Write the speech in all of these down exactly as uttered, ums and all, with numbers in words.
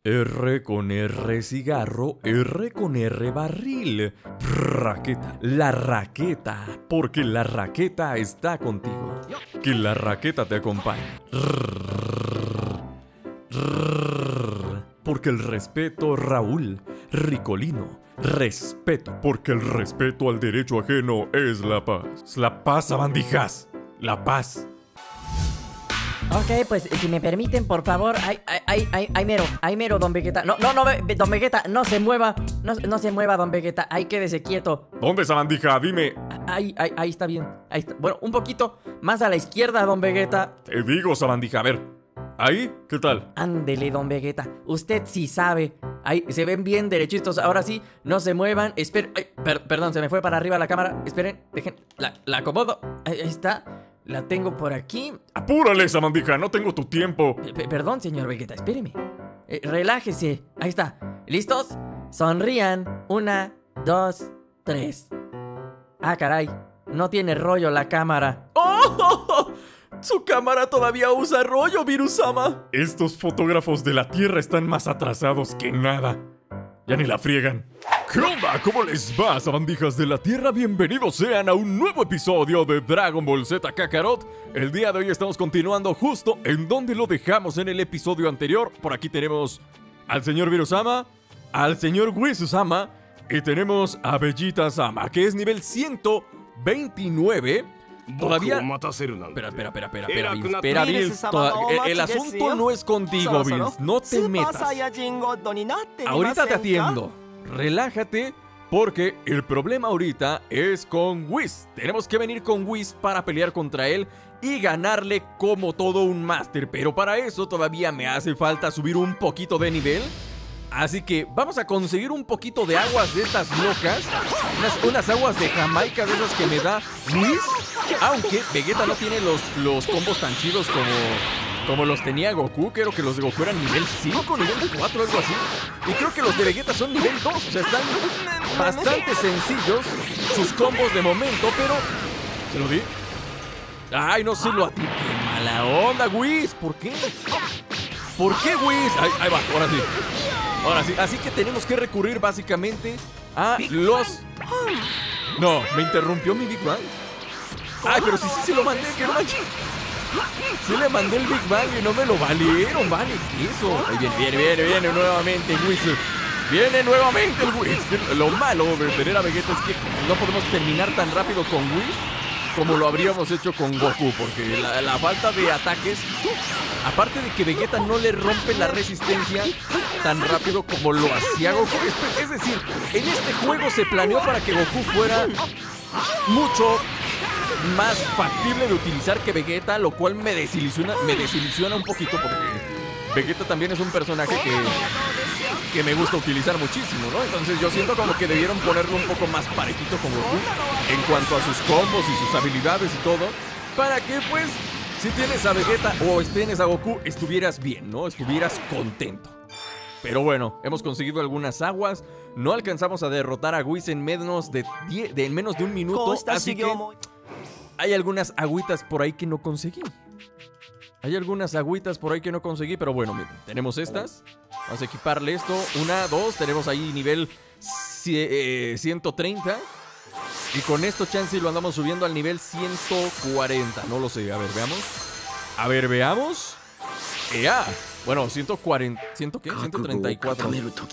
R con R cigarro, R con R barril. Raqueta, la raqueta, porque la raqueta está contigo. Que la raqueta te acompañe. Porque el respeto, Raúl, Ricolino, respeto. Porque el respeto al derecho ajeno es la paz. La paz, sabandijas, la paz. Ok, pues si me permiten, por favor. Ay, ay, ay, ay, ay, mero, ay, mero, don Vegeta. No, no, no, don Vegeta, no se mueva. No, no se mueva, don Vegeta. Ahí quédese quieto. ¿Dónde, sabandija? Dime. Ahí, ahí, ahí está bien. Ahí está. Bueno, un poquito más a la izquierda, don Vegeta. Te digo, sabandija, a ver. ¿Ahí? ¿Qué tal? Ándele, don Vegeta. Usted sí sabe. Ahí se ven bien derechitos. Ahora sí, no se muevan. Esperen. Ay, per perdón, se me fue para arriba la cámara. Esperen, dejen. La, la acomodo. Ahí, ahí está. La tengo por aquí. ¡Apúrale, sabandija! No tengo tu tiempo. P Perdón, señor Vegeta, espéreme. Eh, relájese. Ahí está. ¿Listos? Sonrían. Una, dos, tres. Ah, caray. No tiene rollo la cámara. ¡Oh! ¡Su cámara todavía usa rollo, Virusama! Estos fotógrafos de la Tierra están más atrasados que nada. Ya ni la friegan. ¿Qué onda? ¿Cómo les va, sabandijas de la Tierra? Bienvenidos sean a un nuevo episodio de Dragon Ball Z Kakarot. El día de hoy estamos continuando justo en donde lo dejamos en el episodio anterior. Por aquí tenemos al señor Virusama, al señor Whis-sama y tenemos a Vegeta-sama, que es nivel ciento veintinueve. Todavía... Espera, espera, espera, espera, espera, Vince, espera, Vince. Toda... El, el asunto no es contigo, Vince. No te metas. Ahorita te atiendo. Relájate, porque el problema ahorita es con Whis. Tenemos que venir con Whis para pelear contra él y ganarle como todo un máster. Pero para eso todavía me hace falta subir un poquito de nivel. Así que vamos a conseguir un poquito de aguas de estas locas. Unas, unas aguas de Jamaica de esas que me da Whis. Aunque Vegeta no tiene los, los combos tan chidos como, como los tenía Goku. Creo que los de Goku eran nivel cinco, nivel cuatro, algo así. Y creo que los de Vegeta son nivel dos. O sea, están bastante sencillos sus combos de momento, pero... ¿Se lo di? Ay, no se lo a ti. ¡Qué mala onda, Whis! ¿Por qué? ¿Por qué, Whis? Ahí, ahí va, ahora sí. Ahora sí, así que tenemos que recurrir básicamente a los... No, me interrumpió mi Big Bang. Ay, pero sí, sí, se lo mandé, que no manches. Sí le mandé el Big Bang y no me lo valieron, vale, ¿qué eso? Ahí viene, viene, viene, viene nuevamente Whis. Viene nuevamente el Whis. Lo malo de tener a Vegeta es que no podemos terminar tan rápido con Whis como lo habríamos hecho con Goku, porque la, la falta de ataques, aparte de que Vegeta no le rompe la resistencia tan rápido como lo hacía Goku. Es, es decir, en este juego se planeó para que Goku fuera mucho más factible de utilizar que Vegeta, lo cual me desilusiona, me desilusiona un poquito, porque Vegeta también es un personaje que, que me gusta utilizar muchísimo, ¿no? Entonces yo siento como que debieron ponerlo un poco más parejito con Goku en cuanto a sus combos y sus habilidades y todo, para que pues, si tienes a Vegeta o tienes a Goku, estuvieras bien, ¿no? Estuvieras contento. Pero bueno, hemos conseguido algunas aguas. No alcanzamos a derrotar a Whis en menos de, diez, de, en menos de un minuto, así que hay algunas agüitas por ahí que no conseguí. Hay algunas agüitas por ahí que no conseguí, pero bueno, miren, tenemos estas. Vamos a equiparle esto. Una, dos, tenemos ahí nivel ciento treinta. Y con esto, chance, lo andamos subiendo al nivel ciento cuarenta. No lo sé, a ver, veamos. A ver, veamos. ¡Ea! Bueno, ciento cuarenta, ¿cien qué? ciento treinta y cuatro.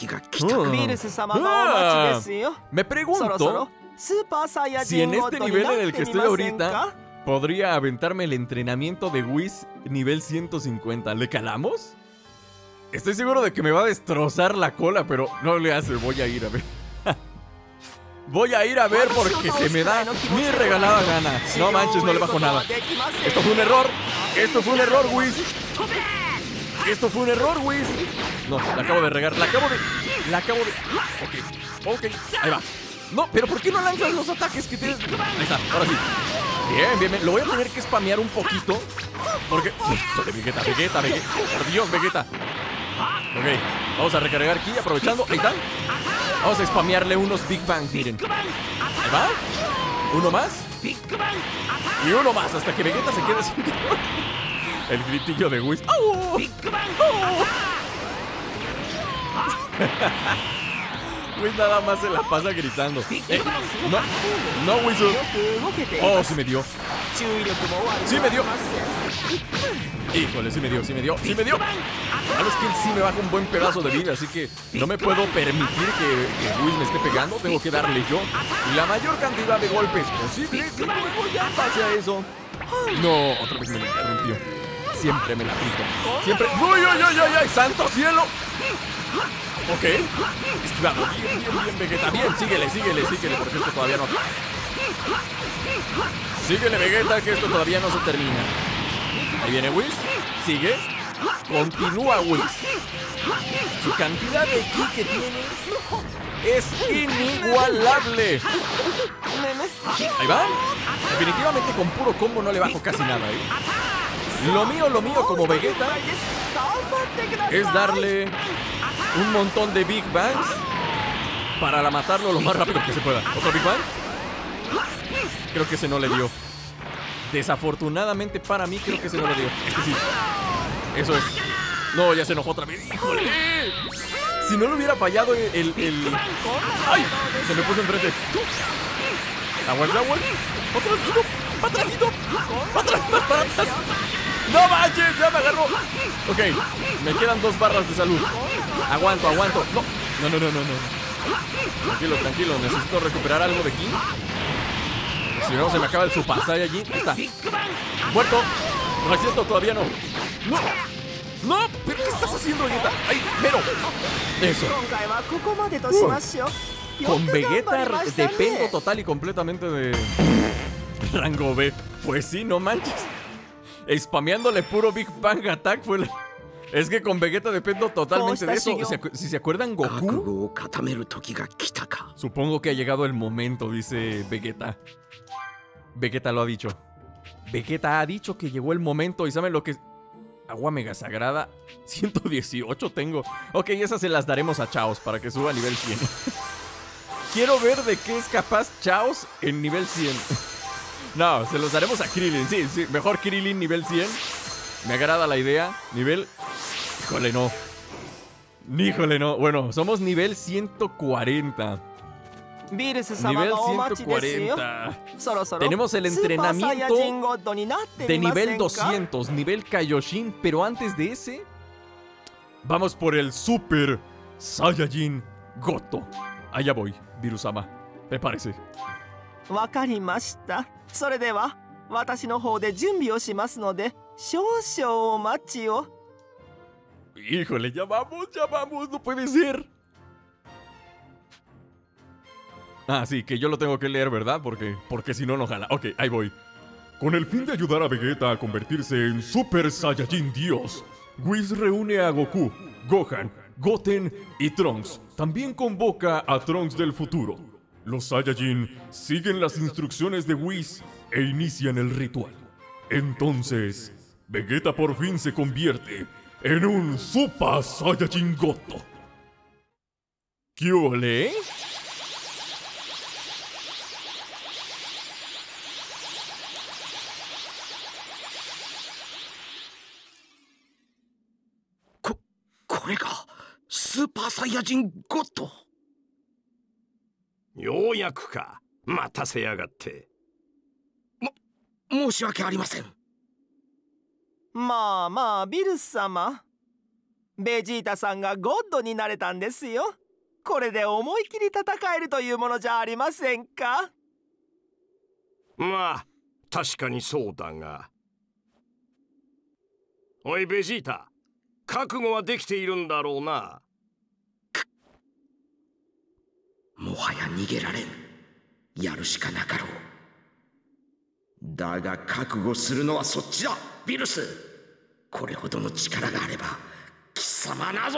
Ah, me pregunto si en este nivel en el que estoy ahorita podría aventarme el entrenamiento de Whis nivel ciento cincuenta. ¿Le calamos? Estoy seguro de que me va a destrozar la cola, pero no le hace. Voy a ir a ver. Voy a ir a ver porque se me da mi regalada gana. No manches, no le bajo nada. Esto fue un error. Esto fue un error, Whis. Esto fue un error, Whis. No, la acabo de regar. La acabo de... La acabo de... Ok, ok, ahí va. No, pero ¿por qué no lanzas los ataques que tienes? Ahí está, ahora sí. Bien, bien, bien. Lo voy a tener que spamear un poquito. Porque... Uf, Vegeta, Vegeta, Vegeta. Por Dios, Vegeta. Ok, vamos a recargar aquí, aprovechando. Ahí está. Vamos a spamearle unos Big Bangs, miren. Ahí va. Uno más. Y uno más, hasta que Vegeta se quede sin... El gritillo de Whis. ¡Oh! ¡Oh! Whis nada más se la pasa gritando. Eh, no, no, Whis. Oh, sí me dio. Sí me dio. Híjole, sí me dio, sí me dio, sí me dio. Sabes que él sí me baja un buen pedazo de vida, así que no me puedo permitir que, que Whis me esté pegando. Tengo que darle yo la mayor cantidad de golpes posible. Y luego ya pase a eso. No, otra vez me lo interrumpió. Siempre me la aplico. Siempre. ¡Uy, uy, uy, uy, uy! ¡Santo cielo! Ok. Esquivado. Bien, bien, bien, Vegeta. Bien, síguele, síguele, síguele, porque esto todavía no. Síguele, Vegeta, que esto todavía no se termina. Ahí viene Whis. Sigue. Continúa Whis. Su cantidad de ki que tiene es inigualable. Ahí va. Definitivamente con puro combo no le bajo casi nada, ¿eh? Lo mío, lo mío como Vegeta es darle un montón de Big Bangs para la matarlo lo más rápido que se pueda. ¿Otro Big Bang? Creo que ese no le dio. Desafortunadamente para mí creo que ese no le dio. Este sí. Eso es. No, ya se enojó otra vez. ¡Híjole! Si no le hubiera fallado el... el, el... ¡Ay! Se me puso enfrente. Aguanta, aguanta. ¡Otro ratito! ¡Para atrásito! ¡Para atrás! ¡Más para atrás! ¡No manches! ¡Ya me agarró! Ok, me quedan dos barras de salud. Aguanto, aguanto. No, no, no, no, no, no. Tranquilo, tranquilo. Necesito recuperar algo de aquí. Si no, se me acaba el Super Saiyajin. Ahí está. Muerto. No es cierto, todavía no. No. No, pero ¿qué estás haciendo, Vegeta? ¡Ay, Mero! Eso. Uh. Con Vegeta dependo total y completamente de rango B. Pues sí, no manches. Spameándole puro Big Bang Attack fue la... Es que con Vegeta dependo totalmente de eso. Si se acuerdan, Goku. Supongo que ha llegado el momento, dice Vegeta. Vegeta lo ha dicho. Vegeta ha dicho que llegó el momento. ¿Y saben lo que es? Agua mega sagrada. ciento dieciocho tengo. Ok, esas se las daremos a Chaos para que suba a nivel cien. Quiero ver de qué es capaz Chaos en nivel cien. No, se los daremos a Krillin. Sí, sí, mejor Krillin nivel cien. Me agrada la idea. Nivel... Híjole, no. Híjole, no. Bueno, somos nivel ciento cuarenta. Nivel ciento cuarenta. Tenemos el entrenamiento de nivel doscientos, nivel Kaioshin. Pero antes de ese, vamos por el Super Saiyajin Goto. Allá voy, Virusama. Prepárese. Híjole, ya vamos, ya vamos, no puede ser. Ah, sí, que yo lo tengo que leer, ¿verdad? Porque, porque si no, no jala. Ok, ahí voy. Con el fin de ayudar a Vegeta a convertirse en Super Saiyajin Dios, Whis reúne a Goku, Gohan, Goten y Trunks. También convoca a Trunks del futuro. Los Saiyajin siguen las instrucciones de Whis e inician el ritual. Entonces, Vegeta por fin se convierte en un Super Saiyajin Goto. ¿Qué ole? Super Saiyajin Goto. ようやくか。待たせやがって。も、申し訳ありません。 まあまあ、ビルス様。ベジータさんがゴッドになれたんですよ。これで思い切り戦えるというものじゃありませんか。 まあ、確かにそうだが。おい、ベジータ。覚悟はできているんだろうな。 もはや逃げられん。やるしかなかろう。だが覚悟するのはそっちだ、ビルス。これほどの力があれば貴様なぞ。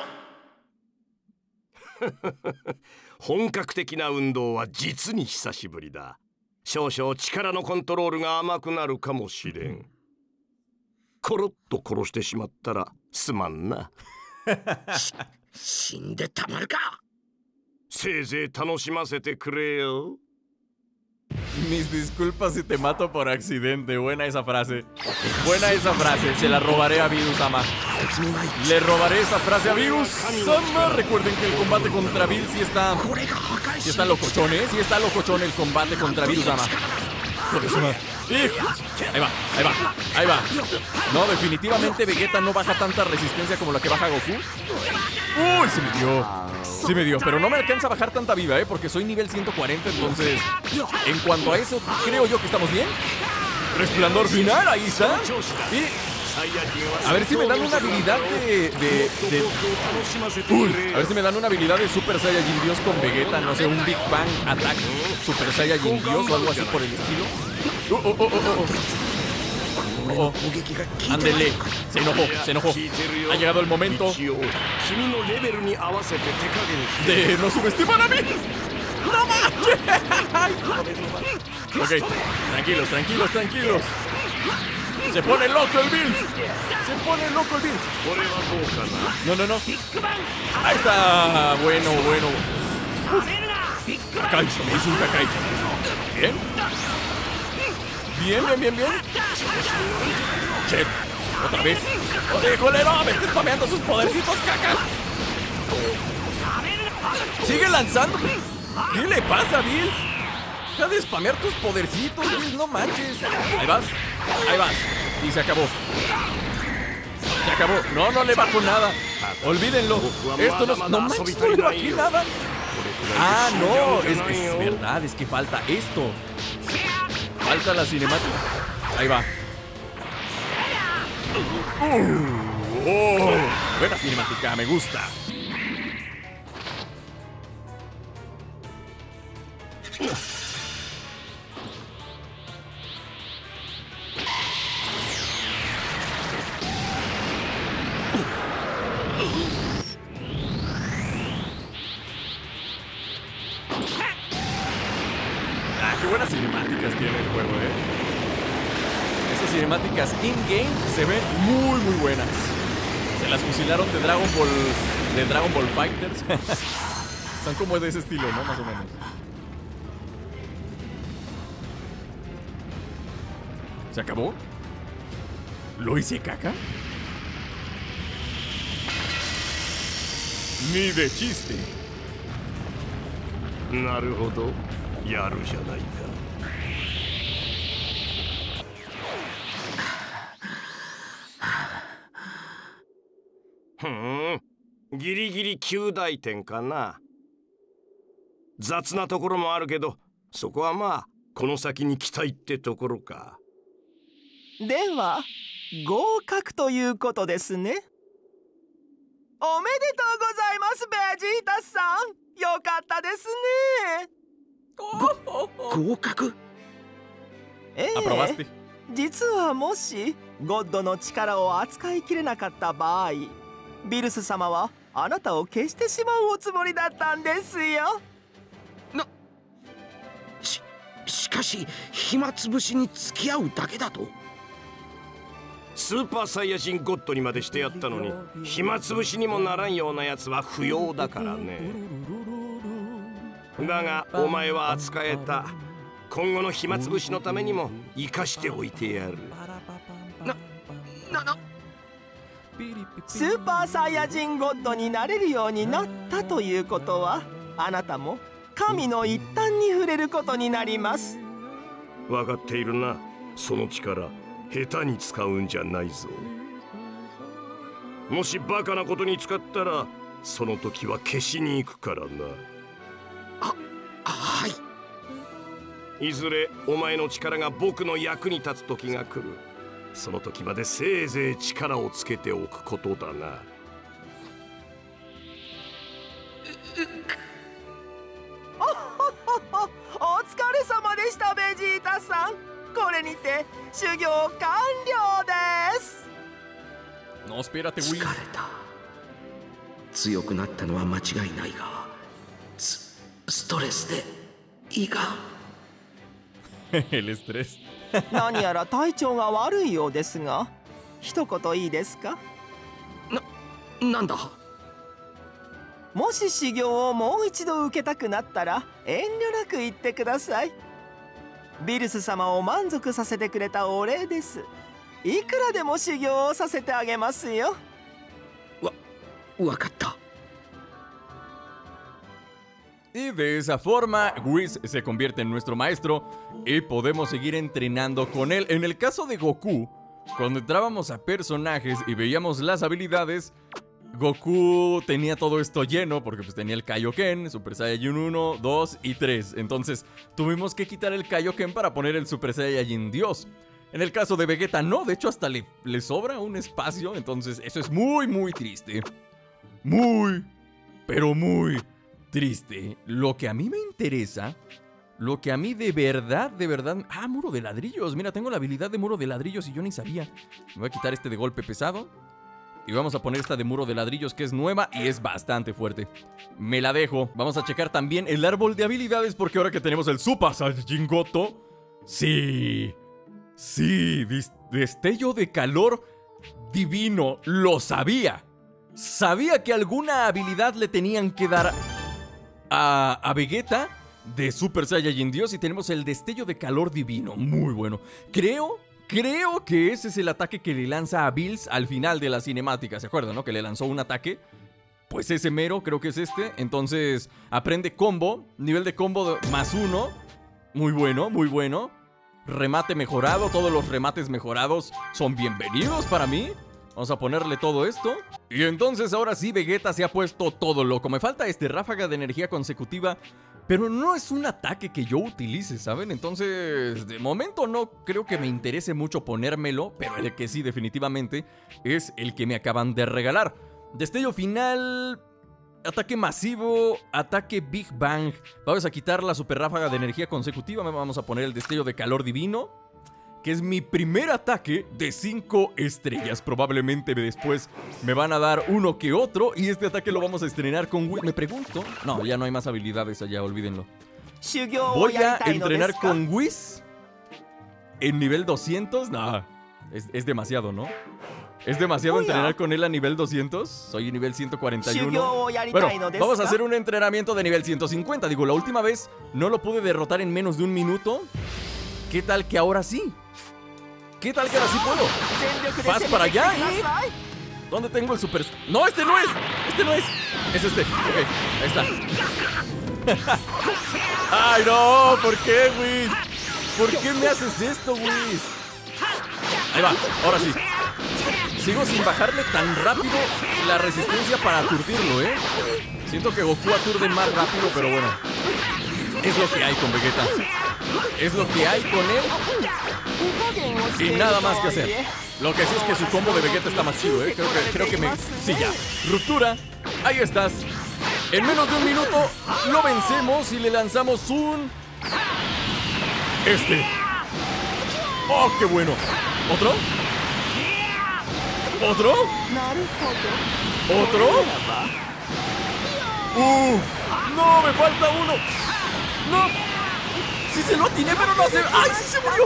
本格的な運動は実に久しぶりだ。少々力のコントロールが甘くなるかもしれん。コロッと殺してしまったらすまんな。 死んでたまるか。 せいぜい楽しませてくれよ。 Mis disculpas si te mato por accidente. Buena esa frase. Buena esa frase. Se la robaré a Virus-sama. Le robaré esa frase a Virus-sama. Recuerden que el combate contra Bill sí está... Sí está locochón, ¿eh? Sí está locochón el combate contra Virus-sama. Joder, su madre. Hijos. Ahí va, ahí va, ahí va. No, definitivamente Vegeta no baja tanta resistencia como la que baja Goku. Uy, se me dio. Sí me dio, pero no me alcanza a bajar tanta vida, ¿eh? Porque soy nivel ciento cuarenta, entonces... En cuanto a eso, creo yo que estamos bien. Resplandor final, ahí está. Y... A ver si me dan una habilidad de... de, de... Uy, a ver si me dan una habilidad de Super Saiyajin Dios con Vegeta. No sé, un Big Bang Attack Super Saiyajin Dios o algo así por el estilo. Oh, oh, oh, oh, oh. Oh, ándele, se enojó, se enojó. Ha llegado el momento de no subestimar a mí. ¡No manches! Ok, tranquilos, tranquilos, tranquilos. Se pone loco el Bills. Se pone loco el Bills. No, no, no. Ahí está. Bueno, bueno. Kakai, me hizo un Kakai. Bien. Bien, bien, bien, bien. Che, otra vez. ¡Híjole, no! ¡Me está spameando sus podercitos, caca! ¡Sigue lanzando! ¿Qué le pasa, Bills? Deja de spamear tus podercitos, Bills, no manches. Ahí vas, ahí vas. Y se acabó. Se acabó. No, no le bajo nada. Olvídenlo. Esto no... No manches, no le bajé nada. Ah, no. Es, es verdad, es que falta esto. Falta la cinemática. Ahí va. Uh, oh, buena cinemática, me gusta. Ah, qué buenas cinemáticas tiene el juego, eh. Esas cinemáticas in-game se ven muy, muy buenas. Se las fusilaron de Dragon Ball, de Dragon Ball Fighters. Son como de ese estilo, ¿no? Más o menos. ¿Se acabó? ¿Lo hice caca? Ni de chiste. なるほど、やるじゃないか。ふん、ギリギリきゅう大点かな。雑なところもあるけど、そこはまあこの先に期待ってところか。 では合格ということですね。おめでとうございます、ベジータさん。よかったですね。 合格？ ええ、実はもしゴッドの力を扱いきれなかった場合、ビルス様はあなたを消してしまうおつもりだったんですよ。 な、し、しかし暇つぶしに付き合うだけだと？ スーパーサイヤ人ゴッドにまでしてやったのに、暇つぶしにもならんようなやつは不要だからね。だがお前は扱えた。今後の暇つぶしのためにも生かしておいてやる。 な、な、な。 スーパーサイヤ人ゴッドになれるようになったということは、あなたも神の一端に触れることになります。 分かっているな。その力下手に使うんじゃないぞ。もしバカなことに使ったら、その時は消しに行くからな。 あ、はい。 いずれお前の力が僕の役に立つ時が来る。その時までせいぜい力をつけておくことだな。 お疲れ様でした、ベジータさん。これにて修行完了です。 No, espérate, güey. 疲れた。強くなったのは間違いないが、ス、ストレスで胃が。 El estrés. 何やら体調が悪いようですが、一言いいですか？ な、なんだ？ もし修行をもう一度受けたくなったら遠慮なく言ってください。 ビルス様を満足させてくれたお礼です。いくらでも修行をさせてあげますよ。 わ、わかった。 Y de esa forma, Whis se convierte en nuestro maestro y podemos seguir entrenando con él. En el caso de Goku, cuando entrábamos a personajes y veíamos las habilidades, Goku tenía todo esto lleno porque pues tenía el Kaioken, Super Saiyajin uno, dos y tres. Entonces tuvimos que quitar el Kaioken para poner el Super Saiyajin Dios. En el caso de Vegeta no, de hecho hasta le, le sobra un espacio. Entonces eso es muy muy triste. Muy, pero muy triste. Lo que a mí me interesa, lo que a mí de verdad, de verdad... Ah, muro de ladrillos. Mira, tengo la habilidad de muro de ladrillos y yo ni sabía. Me voy a quitar este de golpe pesado y vamos a poner esta de muro de ladrillos, que es nueva y es bastante fuerte. Me la dejo. Vamos a checar también el árbol de habilidades, porque ahora que tenemos el Super Saiyajin Goto... Sí... Sí, destello de calor divino. Lo sabía. Sabía que alguna habilidad le tenían que dar a, a Vegeta de Super Saiyajin Dios, y tenemos el destello de calor divino. Muy bueno. Creo, creo que ese es el ataque que le lanza a Bills al final de la cinemática. ¿Se acuerdan, no? Que le lanzó un ataque. Pues ese mero, creo que es este. Entonces, aprende combo. Nivel de combo de más uno. Muy bueno, muy bueno. Remate mejorado. Todos los remates mejorados son bienvenidos para mí. Vamos a ponerle todo esto. Y entonces ahora sí Vegeta se ha puesto todo loco. Me falta este ráfaga de energía consecutiva, pero no es un ataque que yo utilice, ¿saben? Entonces, de momento no creo que me interese mucho ponérmelo, pero el que sí definitivamente es el que me acaban de regalar. Destello final, ataque masivo, ataque Big Bang. Vamos a quitar la super ráfaga de energía consecutiva. Vamos a poner el destello de calor divino, que es mi primer ataque de cinco estrellas. Probablemente después me van a dar uno que otro, y este ataque lo vamos a estrenar con Whis. Me pregunto... No, ya no hay más habilidades allá, olvídenlo. Voy a entrenar con Whis en nivel doscientos. No, es, es demasiado, ¿no? Es demasiado entrenar con él a nivel doscientos. Soy nivel ciento cuarenta y uno. Bueno, vamos a hacer un entrenamiento de nivel ciento cincuenta. Digo, la última vez no lo pude derrotar en menos de un minuto. ¿Qué tal que ahora sí? ¿Qué tal que ahora sí puedo? Vas para allá, ¿eh? ¿Dónde tengo el super...? ¡No, este no es! ¡Este no es! Es este. Ok, ahí está. ¡Ay, no! ¿Por qué, Whis? ¿Por qué me haces esto, Whis? Ahí va, ahora sí. Sigo sin bajarle tan rápido la resistencia para aturdirlo, ¿eh? Siento que Goku aturde más rápido, pero bueno. Es lo que hay con Vegeta. Es lo que hay con él. Y nada más que hacer. Lo que sí es que su combo de Vegeta está más chido, ¿eh? Creo que, creo que me... Sí, ya. Ruptura. Ahí estás. En menos de un minuto lo vencemos y le lanzamos un... Este. ¡Oh, qué bueno! ¿Otro? ¿Otro? ¿Otro? ¡Uf! ¡No! ¡Me falta uno! ¡No! ¡Sí se lo atiné, pero no se... ¡Ay, sí se murió!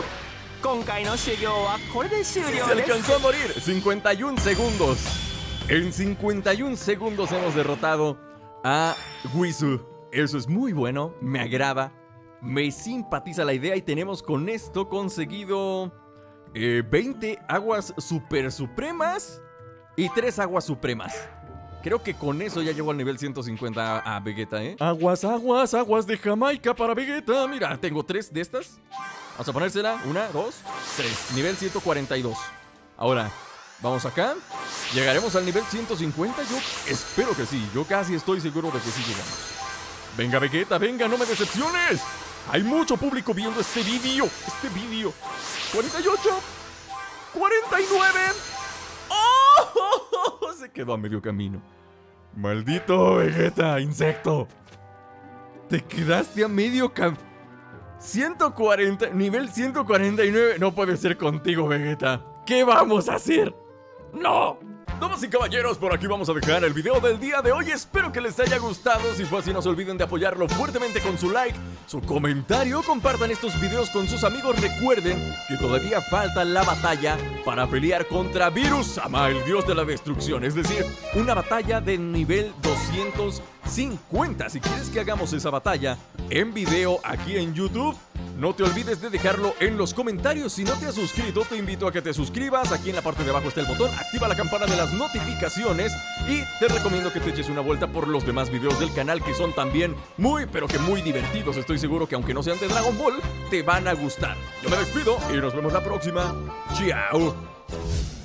Sí se alcanzó a morir. cincuenta y un segundos. En cincuenta y un segundos hemos derrotado a Whis. Eso es muy bueno, me agrada, me simpatiza la idea. Y tenemos con esto conseguido eh, veinte aguas super supremas y tres aguas supremas. Creo que con eso ya llego al nivel ciento cincuenta a, a Vegeta, ¿eh? Aguas, aguas, aguas de Jamaica para Vegeta. Mira, tengo tres de estas. Vamos a ponérsela. Una, dos, tres. Nivel ciento cuarenta y dos. Ahora, vamos acá. ¿Llegaremos al nivel ciento cincuenta? Yo espero que sí. Yo casi estoy seguro de que sí llegamos. Venga, Vegeta, venga, no me decepciones. Hay mucho público viendo este vídeo. Este vídeo. cuarenta y ocho. cuarenta y nueve. ¡Oh! Se quedó a medio camino. Maldito Vegeta, insecto. Te quedaste a medio camino. ciento cuarenta, nivel ciento cuarenta y nueve. No puede ser contigo, Vegeta. ¿Qué vamos a hacer? ¡No! Damas y caballeros, por aquí vamos a dejar el video del día de hoy. Espero que les haya gustado. Si fue así, no se olviden de apoyarlo fuertemente con su like, su comentario. Compartan estos videos con sus amigos. Recuerden que todavía falta la batalla para pelear contra Virus Sama, el dios de la destrucción. Es decir, una batalla de nivel doscientos cincuenta. Si quieres que hagamos esa batalla en video aquí en YouTube, no te olvides de dejarlo en los comentarios. Si no te has suscrito, te invito a que te suscribas. Aquí en la parte de abajo está el botón, activa la campana de las notificaciones y te recomiendo que te eches una vuelta por los demás videos del canal, que son también muy, pero que muy divertidos. Estoy seguro que aunque no sean de Dragon Ball, te van a gustar. Yo me despido y nos vemos la próxima. ¡Chao!